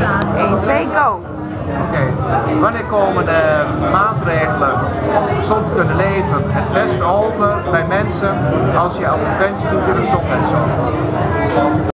1, 2, go! Oké, wanneer komen de maatregelen om gezond te kunnen leven het best over bij mensen als je aan preventie doet in de gezondheidszorg?